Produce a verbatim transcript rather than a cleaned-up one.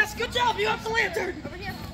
Yes, good job. You have the lantern. Over here.